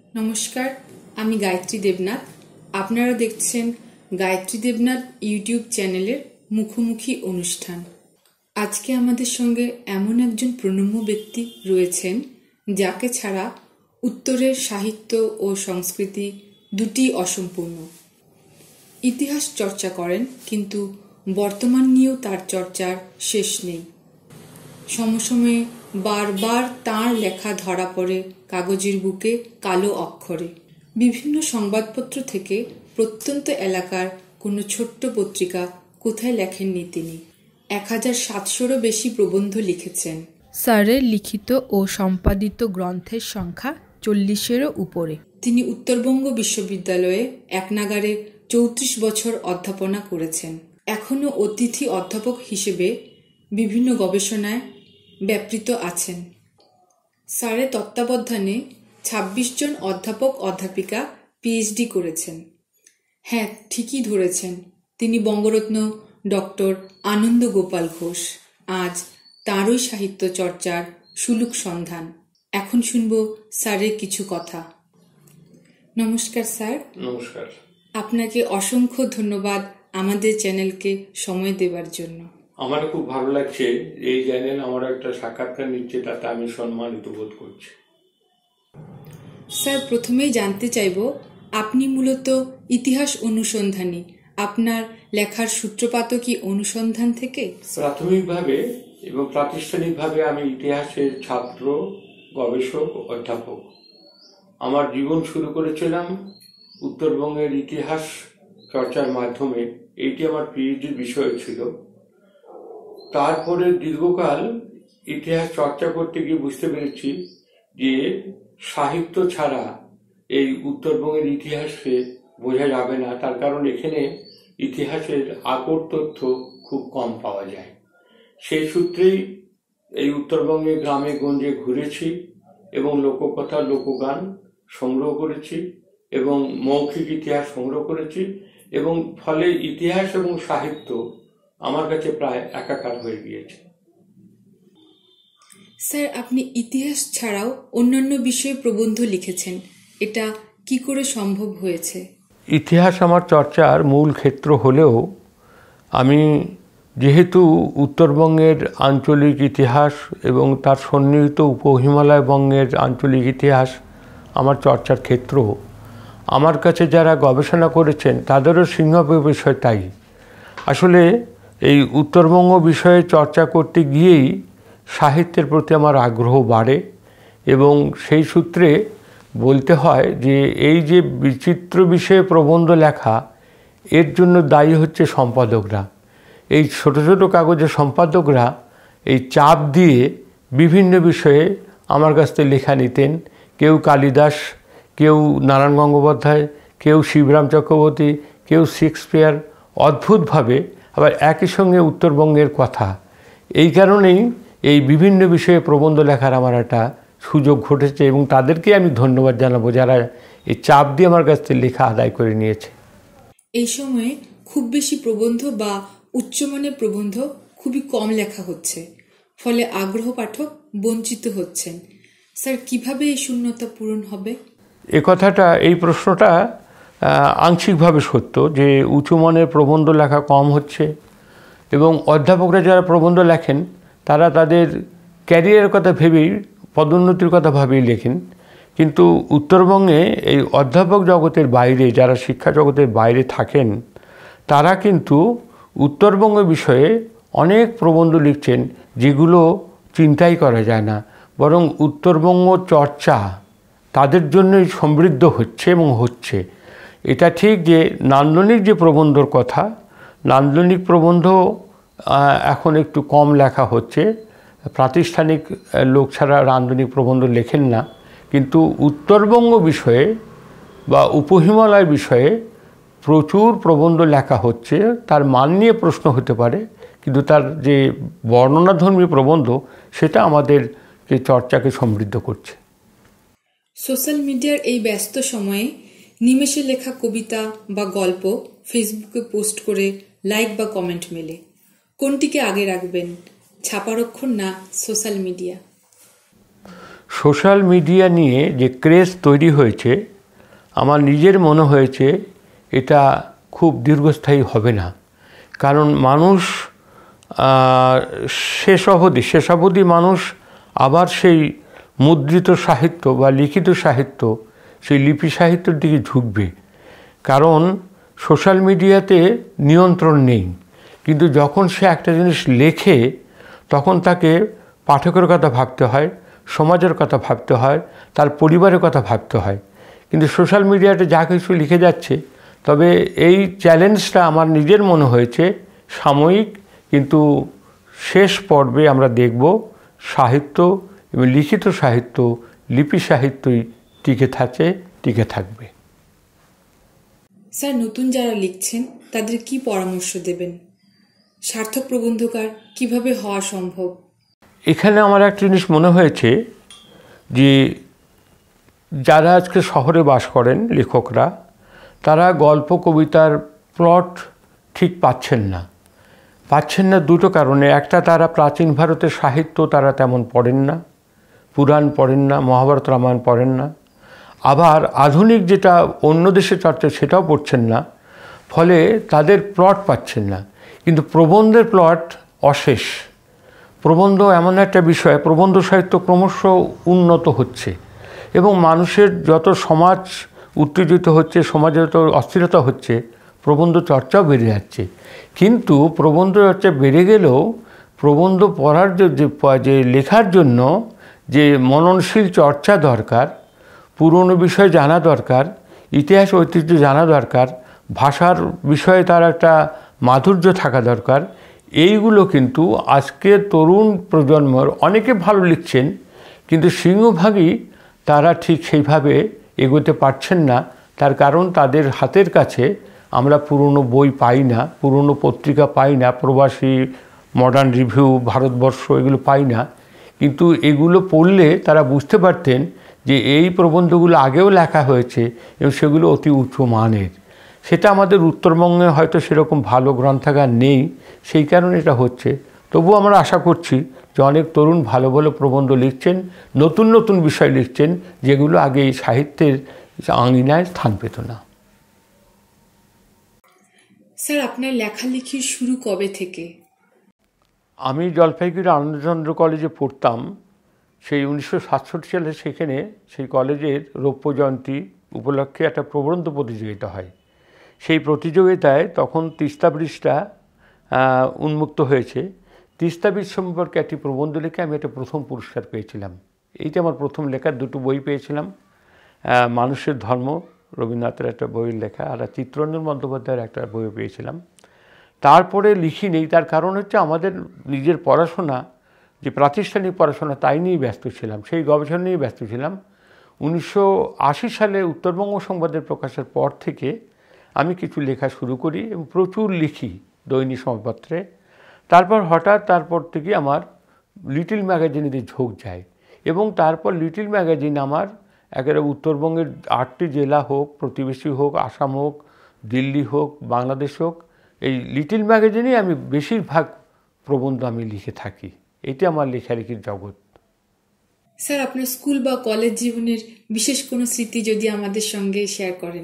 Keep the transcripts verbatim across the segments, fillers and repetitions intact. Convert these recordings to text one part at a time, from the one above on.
নমস্কার, আমি গায়ত্রী দেবনাথ। আপনারা দেখছেন গায়ত্রী দেবনাথ ইউটিউব চ্যানেলের মুখোমুখি অনুষ্ঠান। আজকে আমাদের সঙ্গে এমন একজন প্রণম্য ব্যক্তি রয়েছেন যাকে ছাড়া উত্তরের সাহিত্য ও সংস্কৃতি দুটি অসম্পূর্ণ। ইতিহাস চর্চা করেন, কিন্তু বর্তমান নিয়েও তার চর্চার শেষ নেই। সমসময়ে বারবার তাঁর লেখা ধরা পড়ে কাগজের বুকে কালো অক্ষরে। বিভিন্ন সংবাদপত্র থেকে প্রত্যন্ত এলাকার কোনো ছোট্ট পত্রিকা কোথায় লেখেননি তিনি। এক হাজার সাতশোরও বেশি প্রবন্ধ লিখেছেন। স্যারের লিখিত ও সম্পাদিত গ্রন্থের সংখ্যা চল্লিশেরও উপরে। তিনি উত্তরবঙ্গ বিশ্ববিদ্যালয়ে একনাগারে চৌত্রিশ বছর অধ্যাপনা করেছেন। এখনও অতিথি অধ্যাপক হিসেবে বিভিন্ন গবেষণায় ব্যাপৃত আছেন। স্যারের তত্ত্বাবধানে ছাব্বিশ জন অধ্যাপক অধ্যাপিকা পিএইচডি করেছেন। হ্যাঁ, ঠিকই ধরেছেন, তিনি বঙ্গরত্ন ডক্টর আনন্দ গোপাল ঘোষ। আজ তাঁরই সাহিত্য চর্চার সুলুক সন্ধান। এখন শুনব স্যারের কিছু কথা। নমস্কার স্যার। নমস্কার। আপনাকে অসংখ্য ধন্যবাদ আমাদের চ্যানেলকে সময় দেওয়ার জন্য। আমার খুব ভালো লাগছে, এই চ্যানেল আমার একটা সাক্ষাৎকার নিচ্ছে, তাতে আমি সম্মানিত বোধ করছি। স্যার, প্রথমেই জানতে চাইব, আপনি মূলত ইতিহাস অনুসন্ধানী। আপনার লেখার সূত্রপাত কি অনুসন্ধান থেকে? প্রাথমিকভাবে এবং প্রাতিষ্ঠানিকভাবে আমি ইতিহাসের ছাত্র, গবেষক, অধ্যাপক। আমার জীবন শুরু করেছিলাম উত্তরবঙ্গের ইতিহাস চর্চার মাধ্যমে। এইটি আমার পিএইচডির বিষয় ছিল। তারপরে দীর্ঘকাল ইতিহাস চর্চা করতে গিয়ে বুঝতে পেরেছি যে সাহিত্য ছাড়া এই উত্তরবঙ্গের ইতিহাসকে বোঝা যাবে না। তার কারণ এখানে ইতিহাসের আকর তথ্য খুব কম পাওয়া যায়। সেই সূত্রেই এই উত্তরবঙ্গে গ্রামে গঞ্জে ঘুরেছি এবং লোককথা, লোকগান সংগ্রহ করেছি এবং মৌখিক ইতিহাস সংগ্রহ করেছি, এবং ফলে ইতিহাস এবং সাহিত্য আমার কাছে প্রায় একাকার হয়ে গিয়েছে। স্যার, আপনি ইতিহাস ছাড়াও অন্যান্য বিষয়ে প্রবন্ধ লিখেছেন, এটা কি করে সম্ভব হয়েছে? ইতিহাস আমার চর্চার মূল ক্ষেত্র হলেও আমি যেহেতু উত্তরবঙ্গের আঞ্চলিক ইতিহাস এবং তার সন্নিহিত উপ হিমালয় বঙ্গের আঞ্চলিক ইতিহাস আমার চর্চার ক্ষেত্র, আমার কাছে যারা গবেষণা করেছেন তাদেরও সিংহভাগ বিষয় তাই। আসলে এই উত্তরবঙ্গ বিষয়ে চর্চা করতে গিয়েই সাহিত্যের প্রতি আমার আগ্রহ বাড়ে, এবং সেই সূত্রে বলতে হয় যে এই যে বিচিত্র বিষয়ে প্রবন্ধ লেখা, এর জন্য দায়ী হচ্ছে সম্পাদকরা। এই ছোট ছোট কাগজের সম্পাদকরা এই চাপ দিয়ে বিভিন্ন বিষয়ে আমার কাছ থেকে লেখা নিতেন। কেউ কালিদাস, কেউ নারায়ণ গঙ্গোপাধ্যায়, কেউ শিবরাম চক্রবর্তী, কেউ শেক্সপিয়ার, অদ্ভুতভাবে আবার একই সঙ্গে উত্তরবঙ্গের কথা। এই কারণেই এই বিভিন্ন বিষয়ে প্রবন্ধ লেখার আমার একটা সুযোগ ঘটেছে, এবং তাদেরকে আমি ধন্যবাদ জানাবো যারা এই চাপ দিয়ে আমার কাছ থেকে লেখা আদায় করে নিয়েছে। এই সময়ে খুব বেশি প্রবন্ধ বা উচ্চমানের প্রবন্ধ খুবই কম লেখা হচ্ছে, ফলে আগ্রহ পাঠক বঞ্চিত হচ্ছেন। স্যার, কিভাবে এই শূন্যতা পূরণ হবে? এ কথাটা, এই প্রশ্নটা আংশিকভাবে সত্য যে উঁচুমানের প্রবন্ধ লেখা কম হচ্ছে, এবং অধ্যাপকরা যারা প্রবন্ধ লেখেন তারা তাদের ক্যারিয়ারের কথা ভেবেই, পদোন্নতির কথা ভাবেই লেখেন। কিন্তু উত্তরবঙ্গে এই অধ্যাপক জগতের বাইরে, যারা শিক্ষা জগতের বাইরে থাকেন, তারা কিন্তু উত্তরবঙ্গ বিষয়ে অনেক প্রবন্ধ লিখছেন যেগুলো চিন্তাই করা যায় না, বরং উত্তরবঙ্গ চর্চা তাদের জন্যই সমৃদ্ধ হচ্ছে এবং হচ্ছে। এটা ঠিক যে নান্দনিক যে প্রবন্ধর কথা, নান্দনিক প্রবন্ধ এখন একটু কম লেখা হচ্ছে। প্রাতিষ্ঠানিক লোক ছাড়া নান্দনিক প্রবন্ধ লেখেন না, কিন্তু উত্তরবঙ্গ বিষয়ে বা উপহিমালয় বিষয়ে প্রচুর প্রবন্ধ লেখা হচ্ছে। তার মান নিয়ে প্রশ্ন হতে পারে, কিন্তু তার যে বর্ণনাধর্মী প্রবন্ধ, সেটা আমাদের যে চর্চাকে সমৃদ্ধ করছে। সোশ্যাল মিডিয়ার এই ব্যস্ত সময়ে নিমেষে লেখা কবিতা বা গল্প ফেসবুকে পোস্ট করে লাইক বা কমেন্ট মেলে, কোনটিকে আগে রাখবেন, ছাপার অক্ষর না সোশ্যাল মিডিয়া? সোশ্যাল মিডিয়া নিয়ে যে ক্রেজ তৈরি হয়েছে, আমার নিজের মনে হয়েছে এটা খুব দীর্ঘস্থায়ী হবে না। কারণ মানুষ শেষ অবধি শেষ অবধি মানুষ আবার সেই মুদ্রিত সাহিত্য বা লিখিত সাহিত্য, সেই লিপি সাহিত্যের দিকে ঝুঁকবে। কারণ সোশ্যাল মিডিয়াতে নিয়ন্ত্রণ নেই, কিন্তু যখন সে একটা জিনিস লেখে তখন তাকে পাঠকের কথা ভাবতে হয়, সমাজের কথা ভাবতে হয়, তার পরিবারের কথা ভাবতে হয়। কিন্তু সোশ্যাল মিডিয়াতে যা কিছু লিখে যাচ্ছে, তবে এই চ্যালেঞ্জটা আমার নিজের মনে হয়েছে সাময়িক, কিন্তু শেষ পর্বে আমরা দেখব সাহিত্য এবং লিখিত সাহিত্য, লিপি সাহিত্যই টিকে থাকে, টিকে থাকবে। স্যার, নতুন যারা লিখছেন তাদের কি পরামর্শ দেবেন? সার্থক প্রবন্ধকার কিভাবে হওয়া সম্ভব? এখানে আমার একটা জিনিস মনে হয়েছে যে যারা আজকে শহরে বাস করেন লেখকরা, তারা গল্প কবিতার প্লট ঠিক পাচ্ছেন না। পাচ্ছেন না দুটো কারণে। একটা, তারা প্রাচীন ভারতের সাহিত্য তারা তেমন পড়েন না, পুরাণ পড়েন না, মহাভারত রামায়ণ পড়েন না। আবার আধুনিক যেটা অন্য দেশে চর্চা সেটাও পড়ছেন না, ফলে তাদের প্লট পাচ্ছেন না। কিন্তু প্রবন্ধের প্লট অশেষ। প্রবন্ধ এমন একটা বিষয়, প্রবন্ধ সাহিত্য ক্রমশ উন্নত হচ্ছে এবং মানুষের যত সমাজ উত্তেজিত হচ্ছে, সমাজে যত অস্থিরতা হচ্ছে, প্রবন্ধ চর্চাও বেড়ে যাচ্ছে। কিন্তু প্রবন্ধ চর্চা বেড়ে গেলেও প্রবন্ধ পড়ার যে লেখার জন্য যে মননশীল চর্চা দরকার, পুরনো বিষয় জানা দরকার, ইতিহাস ঐতিহ্য জানা দরকার, ভাষার বিষয়ে তার একটা মাধুর্য থাকা দরকার, এইগুলো কিন্তু আজকের তরুণ প্রজন্মর অনেকে ভালো লিখছেন, কিন্তু সিংহভাগই তারা ঠিক সেইভাবে এগোতে পারছেন না। তার কারণ তাদের হাতের কাছে আমরা পুরনো বই পাই না, পুরনো পত্রিকা পাই না, প্রবাসী, মডার্ন রিভিউ, ভারতবর্ষ, এগুলো পাই না। কিন্তু এগুলো পড়লে তারা বুঝতে পারতেন যে এই প্রবন্ধগুলো আগেও লেখা হয়েছে এবং সেগুলো অতি উচ্চ মানের। সেটা আমাদের উত্তরবঙ্গে হয়তো সেরকম ভালো গ্রন্থাগার নেই, সেই কারণে এটা হচ্ছে। তবুও আমরা আশা করছি যে অনেক তরুণ ভালো ভালো প্রবন্ধ লিখছেন, নতুন নতুন বিষয় লিখছেন, যেগুলো আগে এই সাহিত্যের আঙিনায় স্থান পেত না। স্যার, আপনার লেখালেখি শুরু কবে থেকে? আমি জলপাইগুড়ি আনন্দচন্দ্র কলেজে পড়তাম। সেই উনিশশো সাতষট্টি সালে সেখানে সেই কলেজের রৌপ্য জয়ন্তী উপলক্ষে একটা প্রবন্ধ প্রতিযোগিতা হয়। সেই প্রতিযোগিতায় তখন তিস্তা ব্রিজটা উন্মুক্ত হয়েছে। তিস্তা ব্রিজ সম্পর্কে একটি প্রবন্ধ লিখে আমি একটা প্রথম পুরস্কার পেয়েছিলাম। এইটা আমার প্রথম লেখার দুটো বই পেয়েছিলাম। মানুষের ধর্ম, রবীন্দ্রনাথের একটা বইয়ের লেখা, আর চিত্তরঞ্জন বন্দ্যোপাধ্যায়ের একটা বই পেয়েছিলাম। তারপরে লিখি নেই, তার কারণ হচ্ছে আমাদের নিজের পড়াশোনা, যে প্রাতিষ্ঠানিক পড়াশোনা, তাই নিয়েই ব্যস্ত ছিলাম, সেই গবেষণা নিয়েই ব্যস্ত ছিলাম। উনিশশো আশি সালে উত্তরবঙ্গ সংবাদের প্রকাশের পর থেকে আমি কিছু লেখা শুরু করি এবং প্রচুর লিখি দৈনিক সংবাদপত্রে। তারপর হঠাৎ তারপর থেকে আমার লিটল ম্যাগাজিনেতে ঝোঁক যায় এবং তারপর লিটল ম্যাগাজিন আমার একেবারে উত্তরবঙ্গের আটটি জেলা হোক, প্রতিবেশী হোক, আসাম হোক, দিল্লি হোক, বাংলাদেশ হোক, এই লিটল ম্যাগাজিনেই আমি বেশিরভাগ প্রবন্ধ আমি লিখে থাকি। এটি আমার লেখালেখির জগৎ। স্যার, আপনার স্কুল বা কলেজ জীবনের বিশেষ কোনো স্মৃতি যদি আমাদের সঙ্গে শেয়ার করেন।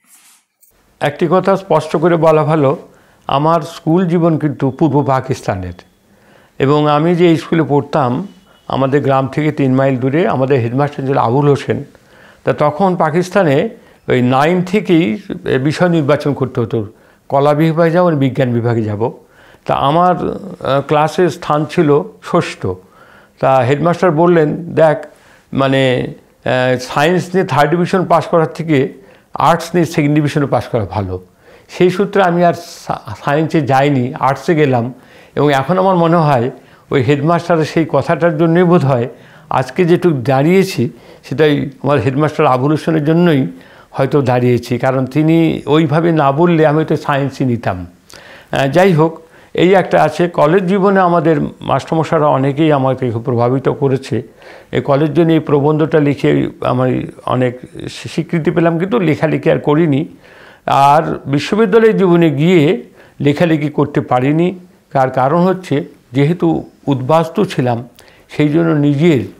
একটি কথা স্পষ্ট করে বলা ভালো, আমার স্কুল জীবন কিন্তু পূর্ব পাকিস্তানের, এবং আমি যে স্কুলে পড়তাম আমাদের গ্রাম থেকে তিন মাইল দূরে, আমাদের হেডমাস্টার ছিল আবুল হোসেন। তা তখন পাকিস্তানে ওই নাইন থেকেই বিষয় নির্বাচন করতে হতো, কলা বিভাগে যাবো, বিজ্ঞান বিভাগে যাব। তা আমার ক্লাসের স্থান ছিল ষষ্ঠ। তা হেডমাস্টার বললেন, দেখ, মানে সায়েন্স নিয়ে থার্ড ডিভিশন পাস করার থেকে আর্টস নিয়ে সেকেন্ড ডিভিশনে পাস করা ভালো। সেই সূত্রে আমি আর সায়েন্সে যাইনি, আর্টসে গেলাম। এবং এখন আমার মনে হয় ওই হেডমাস্টারের সেই কথাটার জন্যই বোধ হয় আজকে যেটুকু দাঁড়িয়েছি, সেটাই আমার হেডমাস্টার আবুল হোসেনের জন্যই হয়তো দাঁড়িয়েছি, কারণ তিনি ওইভাবে না বললে আমি তো সায়েন্সই নিতাম। যাই হোক, এই একটা আছে। কলেজ জীবনে আমাদের মাস্টারমশাইরা অনেকেই আমাকে খুব প্রভাবিত করেছে। এই কলেজ জন্য এই প্রবন্ধটা লিখে আমি অনেক স্বীকৃতি পেলাম, কিন্তু লেখালেখি আর করিনি। আর বিশ্ববিদ্যালয়ের জীবনে গিয়ে লেখালেখি করতে পারিনি। তার কারণ হচ্ছে, যেহেতু উদ্বাস্তু ছিলাম, সেই জন্য নিজের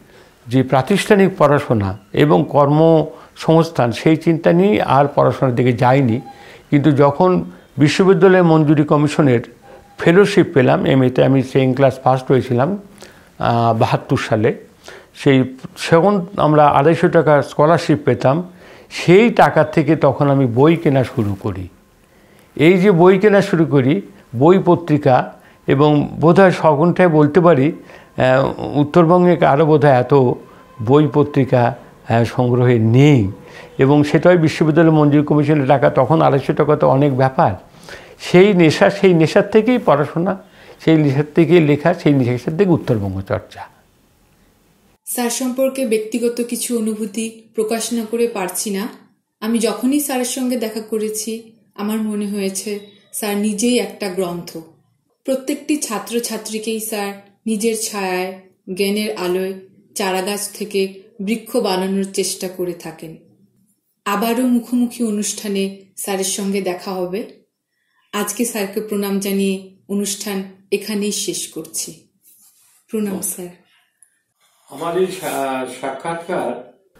যে প্রাতিষ্ঠানিক পড়াশোনা এবং কর্মসংস্থান সেই চিন্তা নিয়ে আর পড়াশোনার দিকে যাইনি। কিন্তু যখন বিশ্ববিদ্যালয় মঞ্জুরি কমিশনের ফেলোশিপ পেলাম, এম এতে আমি সেকেন্ড ক্লাস ফার্স্ট হয়েছিলাম বাহাত্তর সালে, সেই সেখন আমরা আড়াইশো টাকা স্কলারশিপ পেতাম। সেই টাকা থেকে তখন আমি বই কেনা শুরু করি। এই যে বই কেনা শুরু করি, বই পত্রিকা, এবং বোধহয় সঘনটায় বলতে পারি উত্তরবঙ্গে আরও বোধহয় এত বই পত্রিকা সংগ্রহে নেই, এবং সেটাই বিশ্ববিদ্যালয় মঞ্জুরি কমিশনের টাকা, তখন আড়াইশো টাকা তো অনেক ব্যাপার। সেই নেশা, সেই নেশার থেকেই পড়াশোনা, সেই নেশার থেকেই লেখা, সেই নেশার থেকে উত্তরবঙ্গ চর্চা। স্যার সম্পর্কে ব্যক্তিগত কিছু অনুভূতি প্রকাশ না করে পারছি না। আমি যখনই স্যারের সঙ্গে দেখা করেছি আমার মনে হয়েছে স্যার নিজেই একটা গ্রন্থ। প্রত্যেকটি ছাত্রছাত্রীকেই স্যার নিজের ছায়ায়, জ্ঞানের আলোয় চারাগাছ থেকে বৃক্ষ বানানোর চেষ্টা করে থাকেন। আবারও মুখোমুখি অনুষ্ঠানে স্যারের সঙ্গে দেখা হবে। আজকে স্যারকে প্রণাম জানিয়ে অনুষ্ঠান এখানেই শেষ করছি। প্রণাম স্যার। আমার এই সাক্ষাৎকার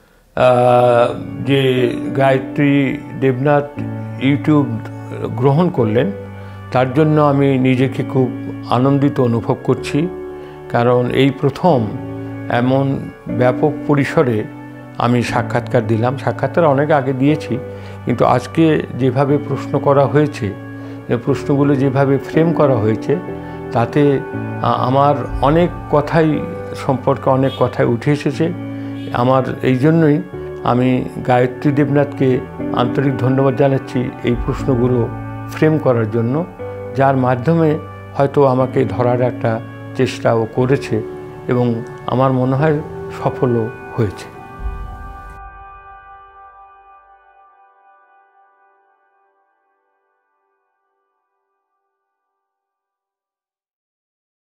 যে গায়ত্রী দেবনাথ ইউটিউব গ্রহণ করলেন তার জন্য আমি নিজেকে খুব আনন্দিত অনুভব করছি। কারণ এই প্রথম এমন ব্যাপক পরিসরে আমি সাক্ষাৎকার দিলাম। সাক্ষাৎকার অনেক আগে দিয়েছি, কিন্তু আজকে যেভাবে প্রশ্ন করা হয়েছে, প্রশ্নগুলো যেভাবে ফ্রেম করা হয়েছে, তাতে আমার অনেক কথাই সম্পর্কে অনেক কথাই উঠে এসেছে। আমার এই জন্যই আমি গায়ত্রী দেবনাথকে আন্তরিক ধন্যবাদ জানাচ্ছি এই প্রশ্নগুলো ফ্রেম করার জন্য, যার মাধ্যমে হয়তো আমাকে ধরার একটা চেষ্টাও করেছে এবং আমার মনে হয় সফলও হয়েছে।